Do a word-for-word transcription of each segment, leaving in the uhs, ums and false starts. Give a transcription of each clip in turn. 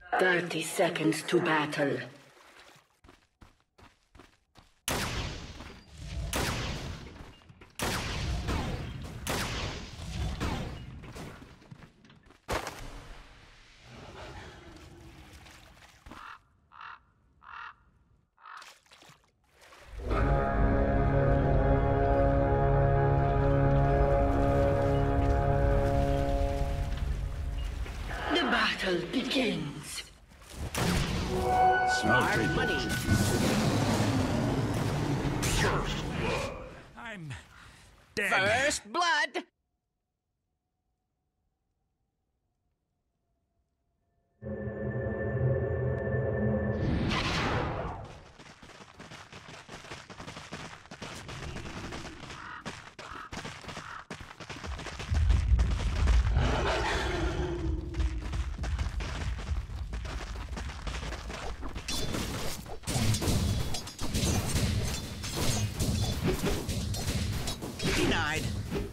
Thirty seconds to battle. The battle begins. Smart money. First blood. I'm dead. First blood. Denied.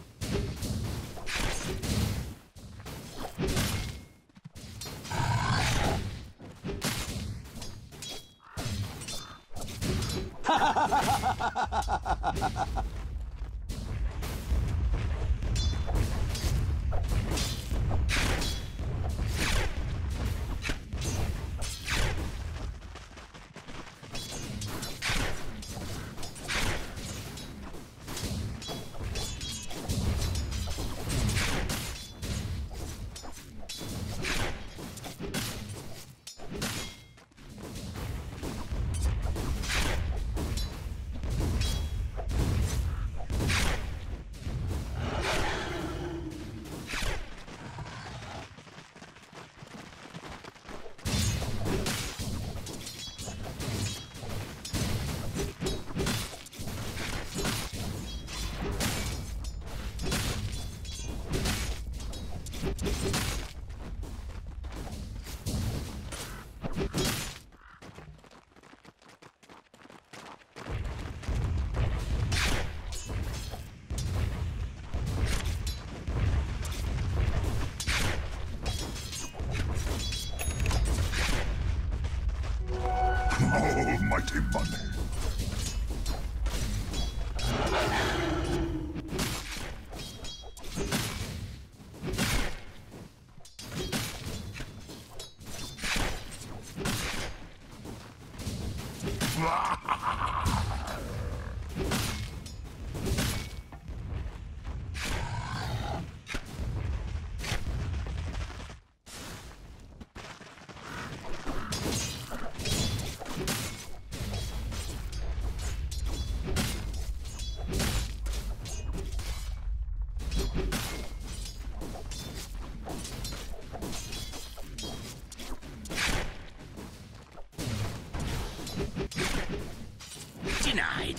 Almighty money. Denied.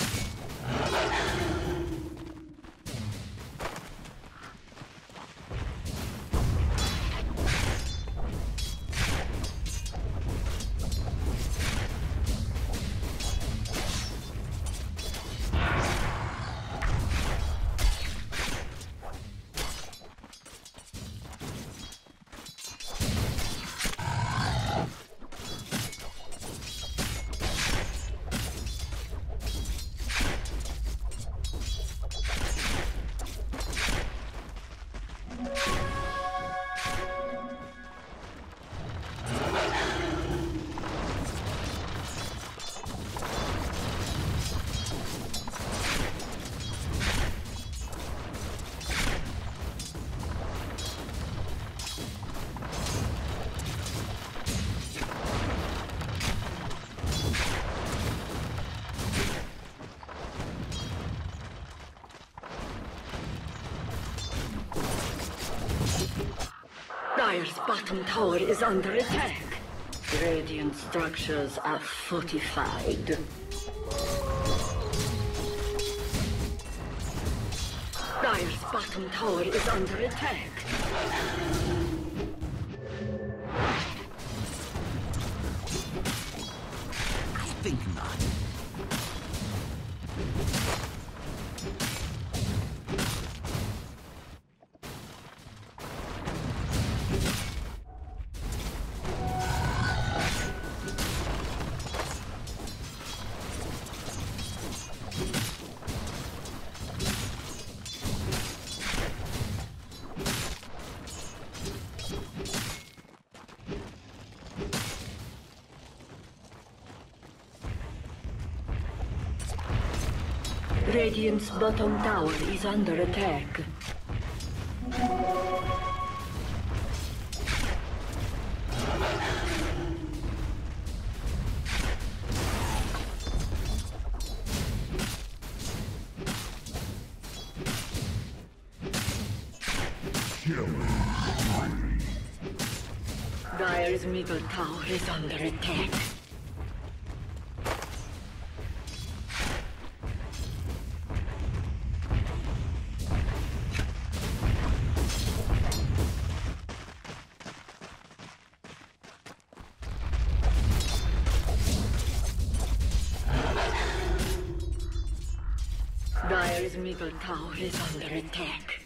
Dire's bottom tower is under attack. Radiant structures are fortified. Dire's bottom tower is under attack. I think not. Radiant's bottom tower is under attack. Dire's middle tower is under attack. Dire's middle tower is under attack.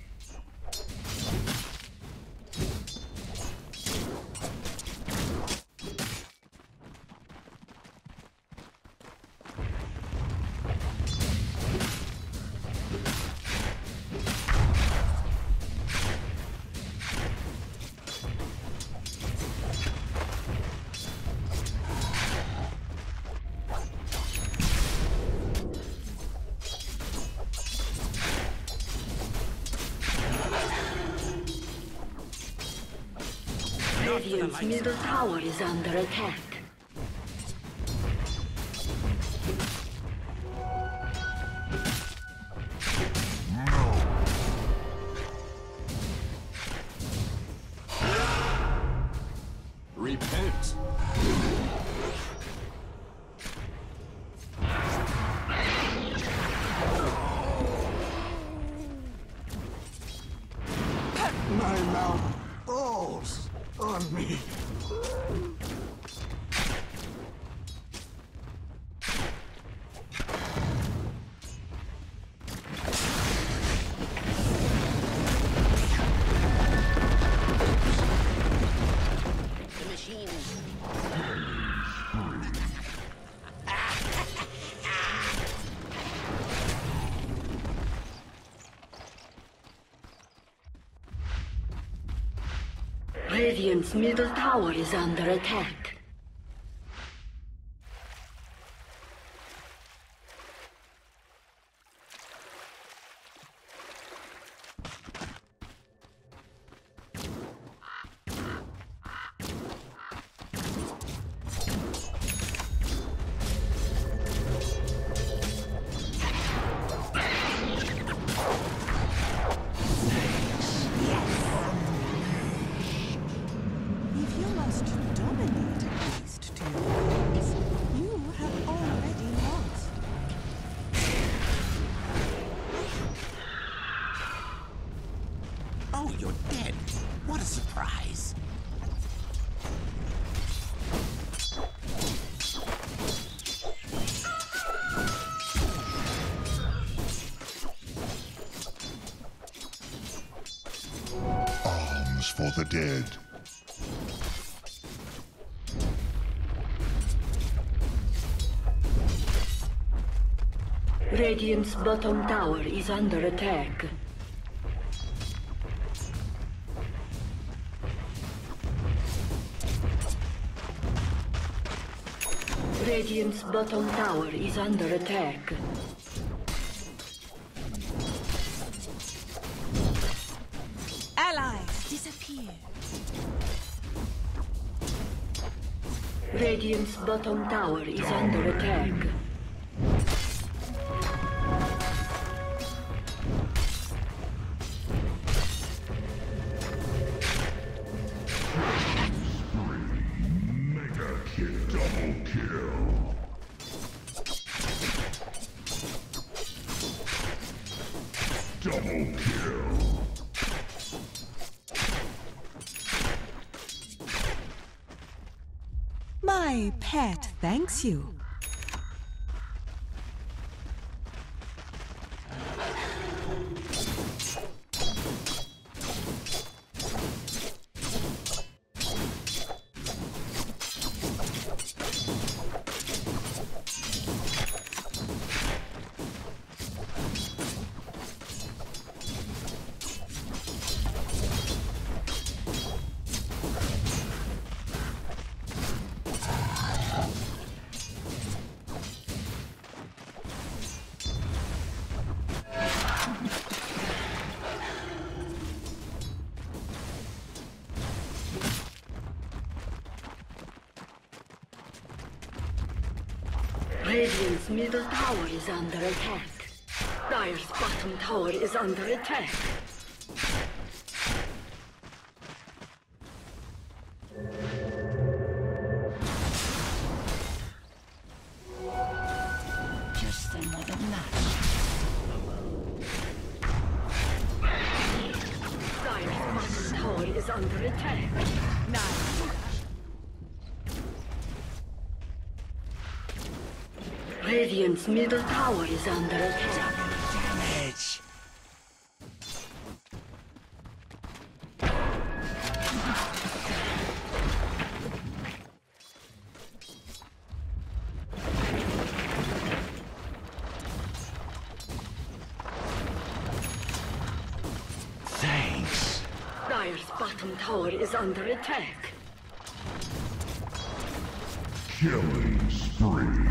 Radiant's middle tower is under attack. Repent. My mouth falls on me. The machine. Radiant's middle tower is under attack. If you must dominate a beast to your ends, you have already lost. Oh, you're dead. What a surprise. Arms for the dead. Radiant's bottom tower is under attack. Radiant's bottom tower is under attack. Allies disappear. Radiant's bottom tower is under attack. Mega kill. Double kill. Double kill. My pet thanks you. Radiant's middle tower is under attack. Dire's bottom tower is under attack. Just another notch. Dire's bottom tower is under attack. Nice. Radiant's middle tower is under attack. Damage. Thanks. Dire's bottom tower is under attack. Killing spree.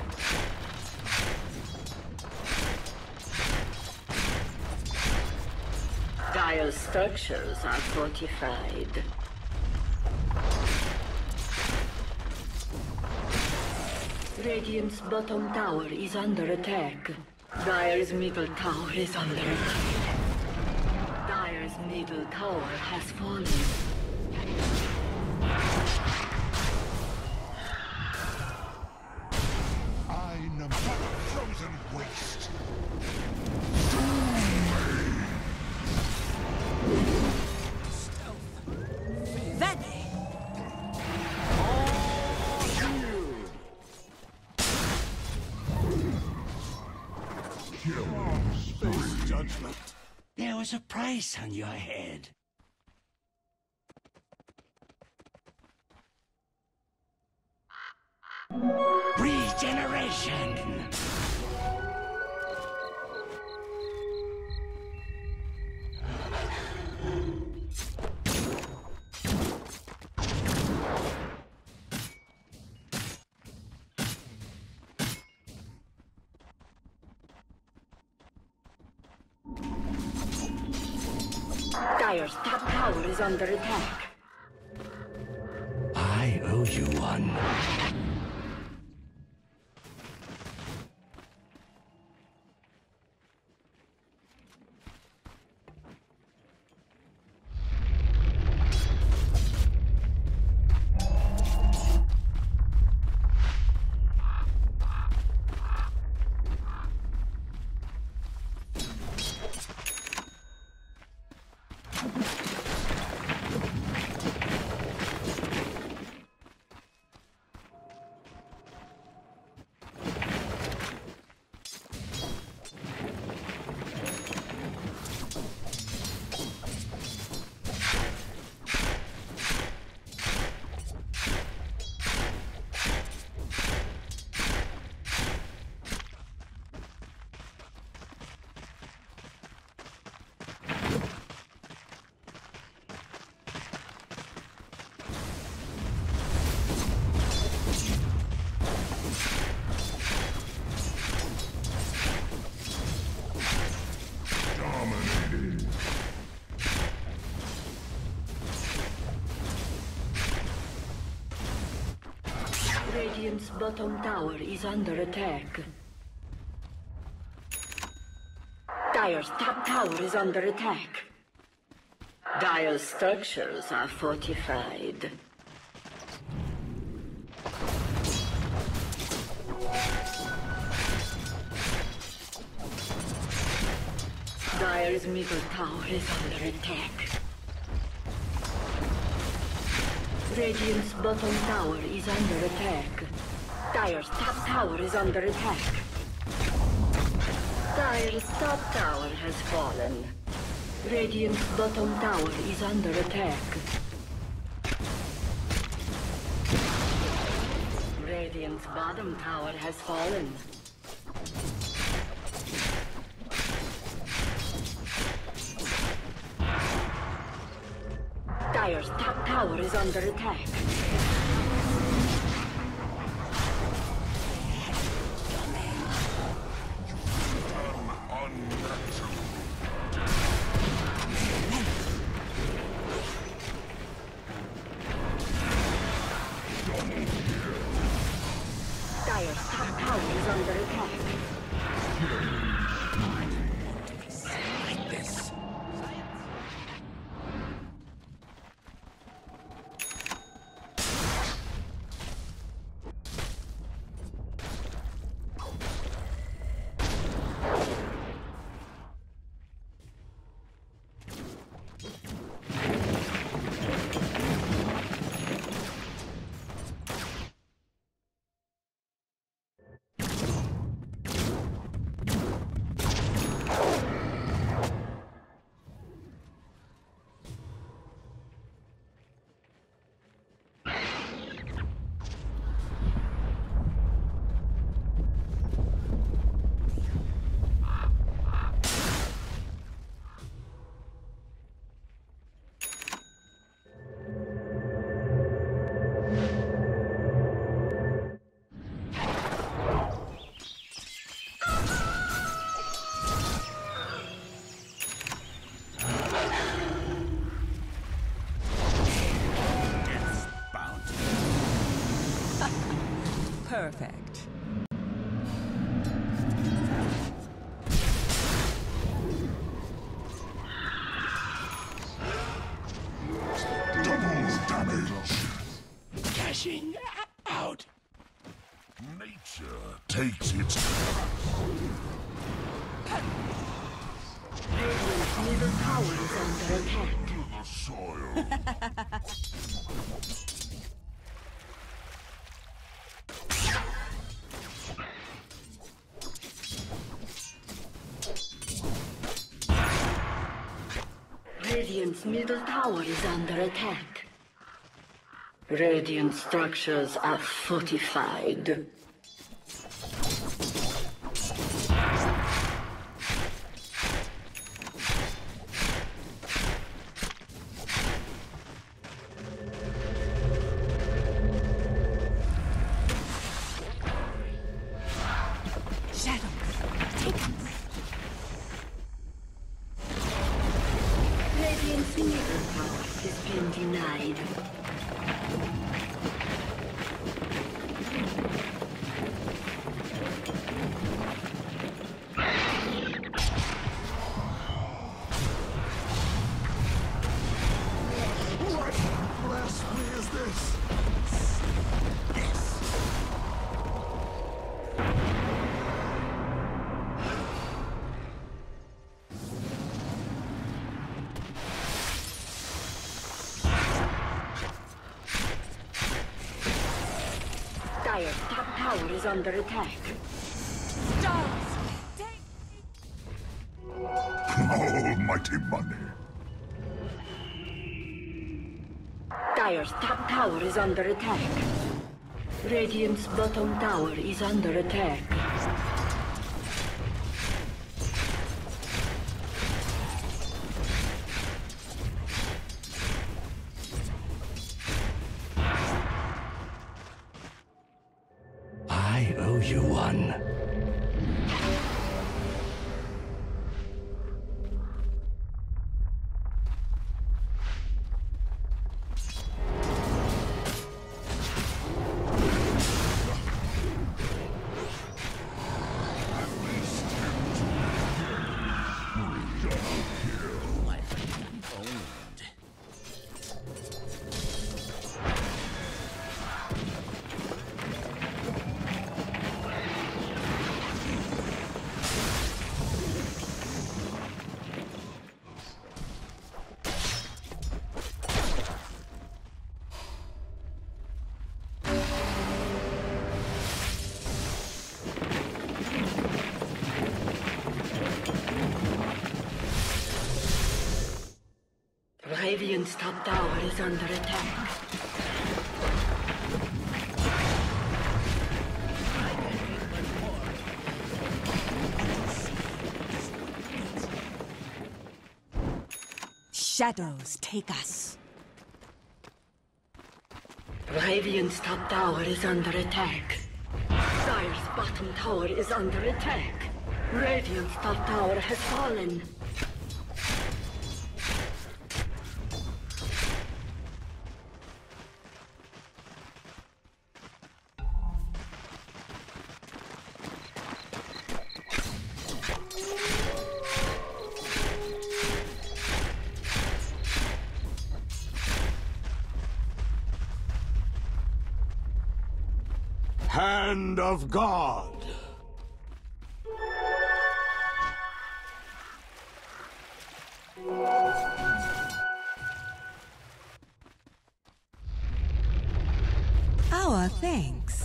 Dire's structures are fortified. Radiant's bottom tower is under attack. Dire's middle tower is under attack. Dire's middle tower has fallen. I'm a frozen waste. Vanish. Killing spree. Judgment. There was a price on your head. Regeneration! Dire's top tower is under attack. I owe you one. Dominating. Radiant's bottom tower is under attack. Dire's top tower is under attack. Dire's structures are fortified. Dire's middle tower is under attack. Radiant's bottom tower is under attack. Dire's top tower is under attack. Dire's top tower has fallen. Radiant's bottom tower is under attack. Radiant's bottom tower has fallen. Dire's top tower is under attack. Dire's top tower is under attack. Like this. Perfect. Double damage. Cashing out. Nature takes its Radiant's middle tower is under attack. the soil. Radiant's middle tower is under attack. Radiant structures are fortified. Radiant's middle tower has been denied. What blasphemy is this? Dire's top tower is under attack. Almighty money. Dire's top tower is under attack. Radiant's bottom tower is under attack. I owe you one. Radiant's top tower is under attack. Shadows take us. Radiant's top tower is under attack. Dire's bottom tower is under attack. Radiant's top tower has fallen. Hand of God. Our thanks.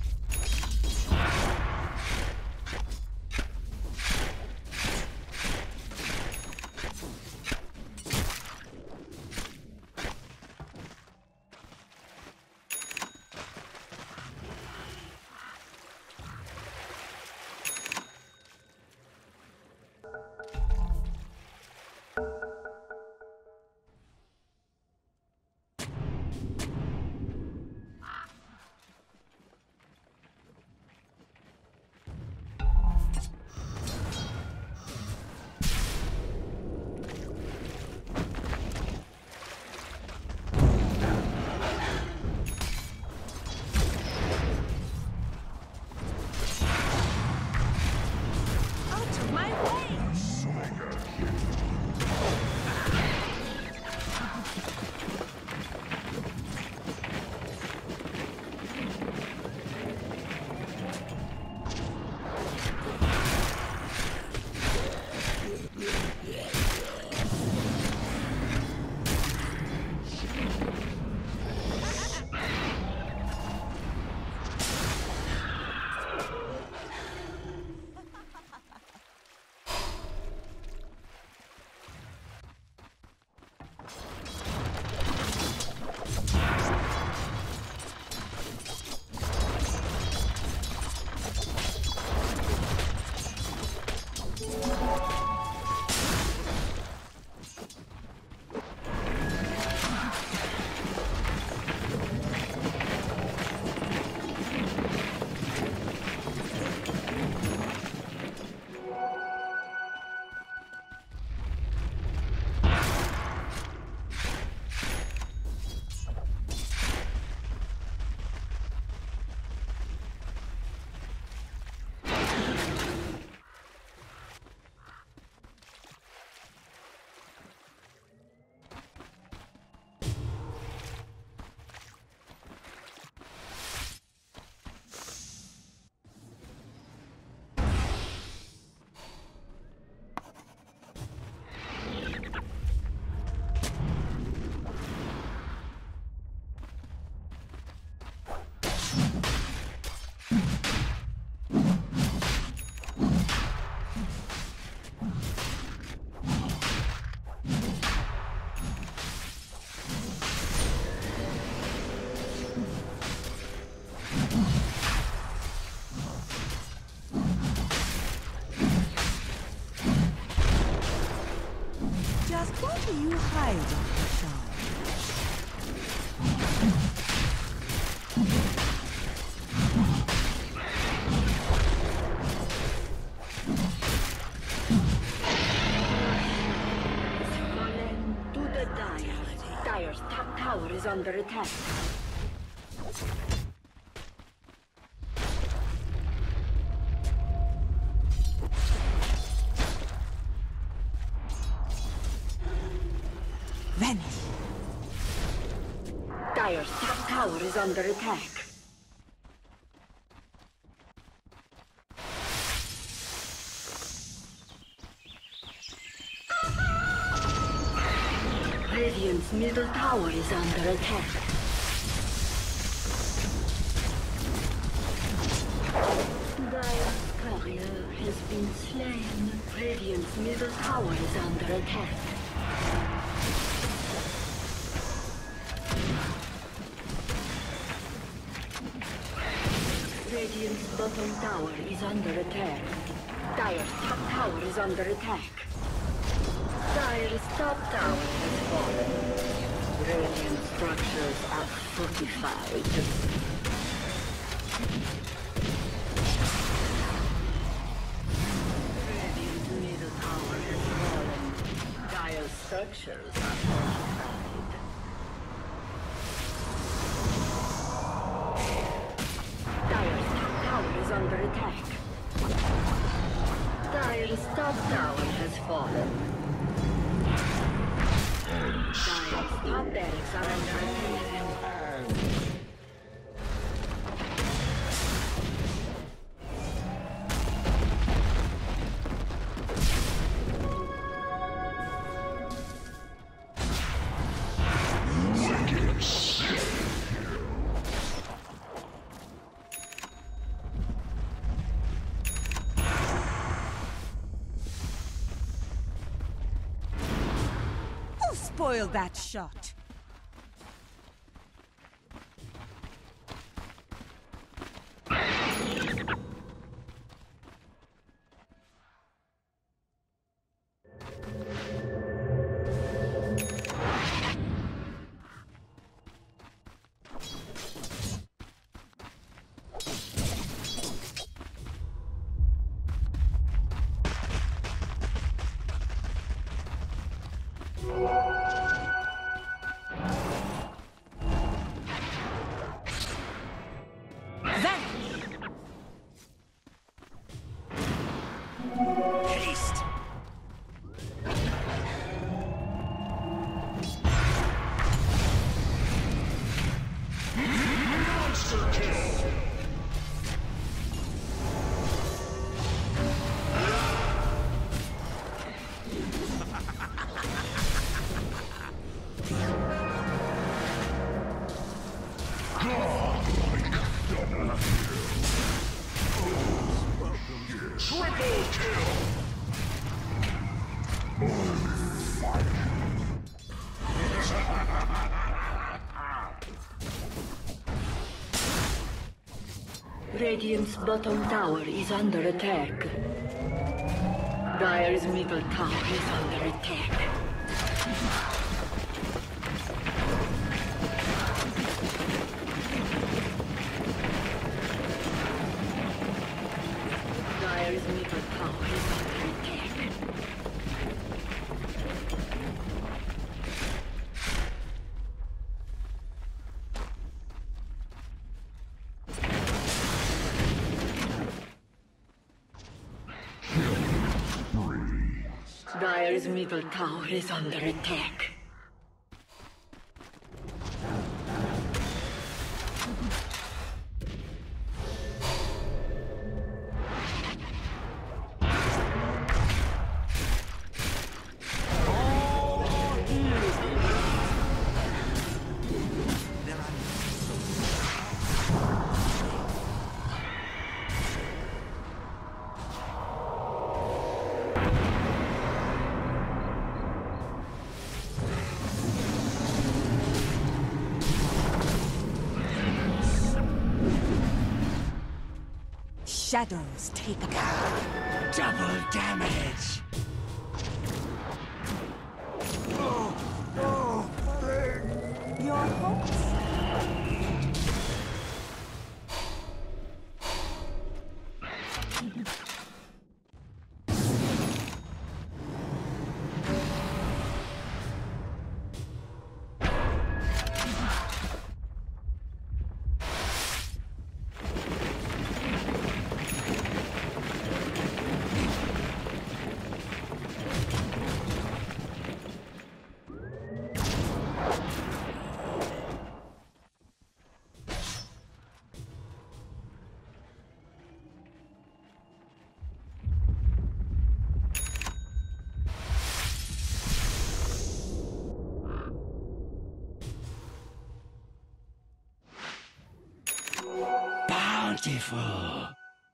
What are you hiding, child? Fallen to the Dire. Dire's top tower is under attack. Vanish. Dire's top tower is under attack. Radiant's middle tower is under attack. Dire's courier has been slain. Radiant's middle tower is under attack. Radiant's bottom tower is under attack. Dire's top tower is under attack. Dire's top tower has fallen. Radiant structures are fortified. Radiant's middle tower has fallen. Dire's structures are fortified. Under attack. Dire's top tower has fallen. Dire's top barracks are under attack. foil that shot. Haste! Monster kill! Godlike double kill! Triple kill! Radiant's bottom tower is under attack. Dire's middle tower is under attack. Dire's middle tower is under attack. Dire's middle tower is under attack. Shadows take a Double damage! your hopes. Bountiful!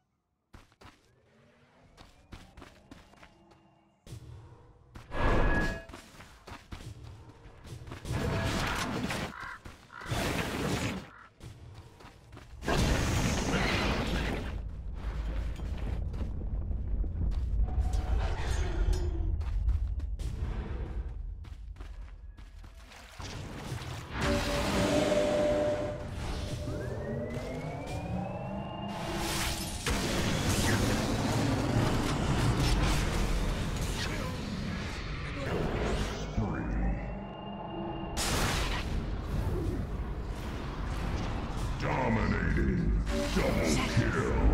Dominating double kill!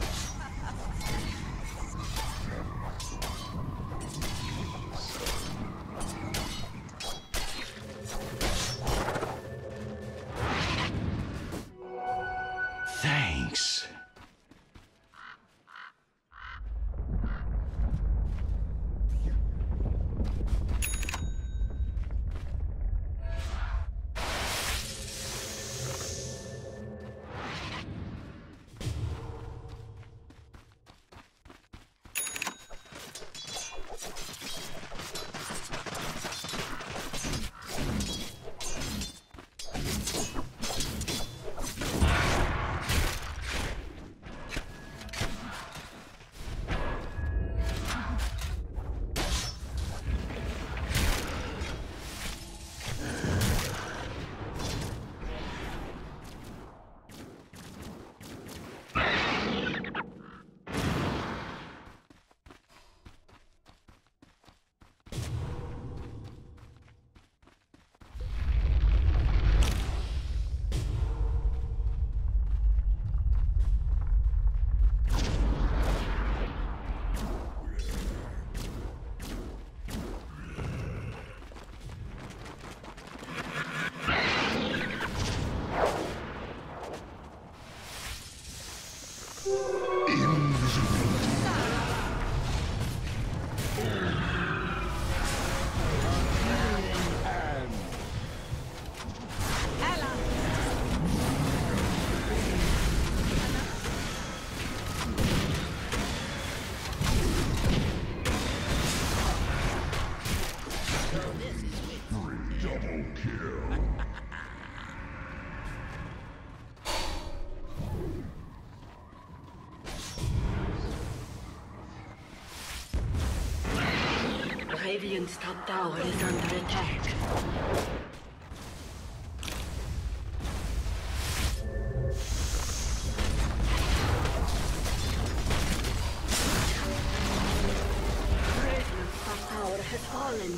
Thanks. Radiant's top tower is under attack. Radiant's top tower has fallen.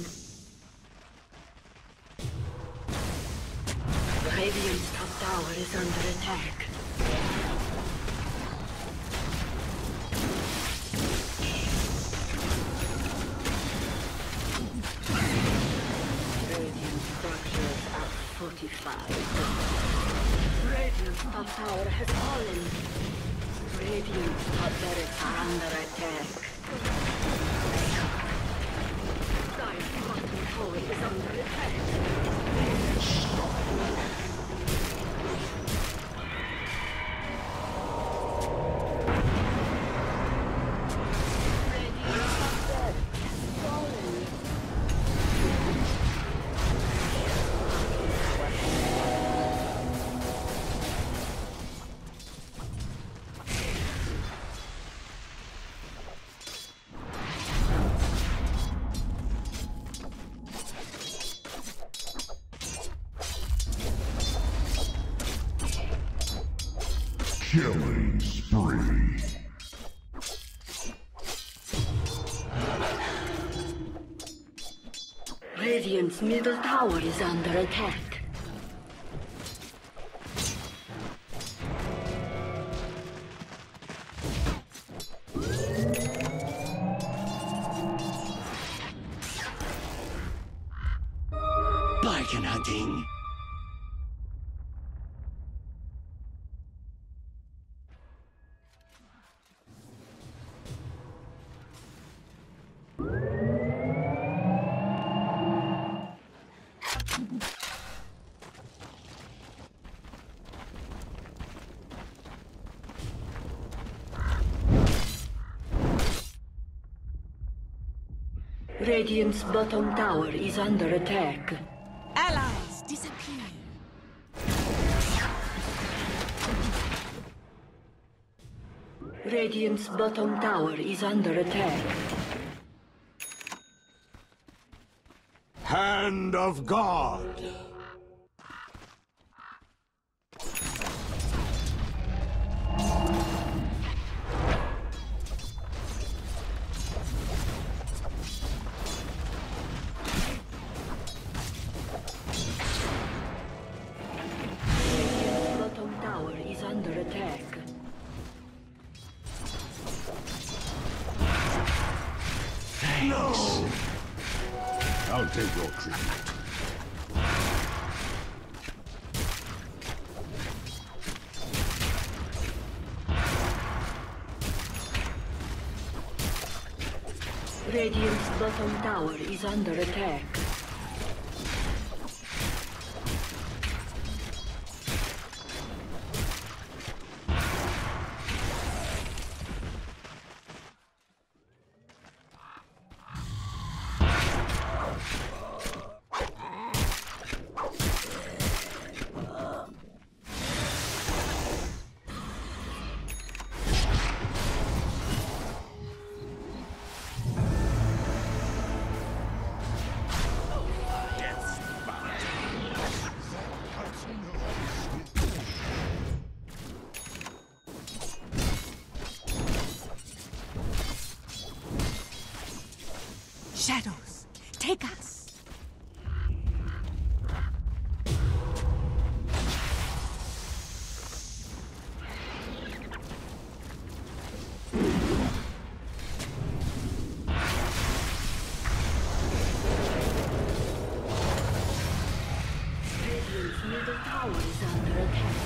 Radiant's top tower is under attack. Radiant structures are fortified. Radiant's top tower has fallen. Radiant's top barracks are under attack. Dire's bottom tower is under attack. Killing spree. Radiant's middle tower is under attack. Bargain hunting. Radiant's bottom tower is under attack. Allies disappear. Radiant's bottom tower is under attack. Hand of God. I'll take your tribute. Radiant's bottom tower is under attack. Shadows, take us. Radiant's middle tower is under attack.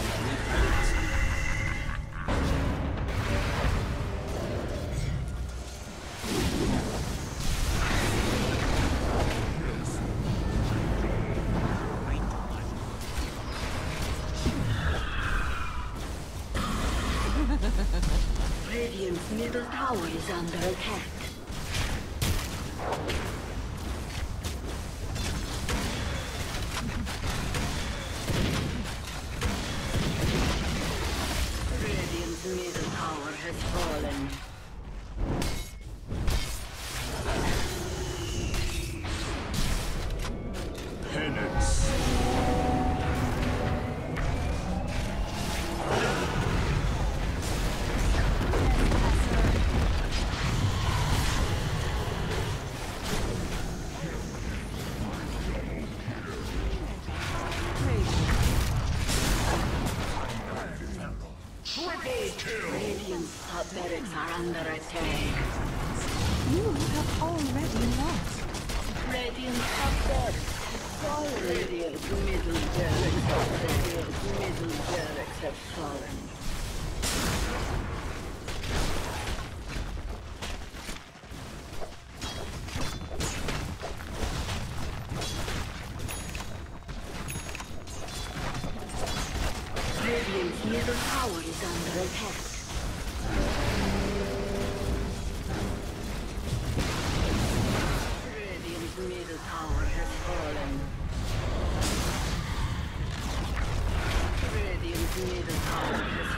Radiant's middle tower is under attack. Radiant's middle tower has fallen. Radiant's top barracks are under attack. You have already lost. Radiant's top barracks have fallen. Radiant's middle barracks have Radiant's middle barracks have fallen. Radiant's middle tower is under attack. Radiant's middle tower has fallen. Radiant's middle tower has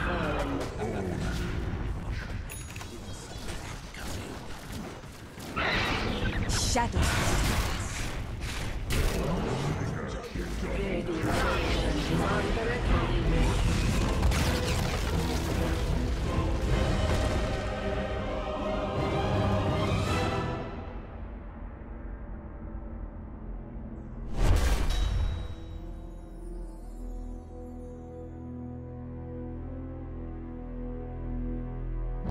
fallen. Shadows.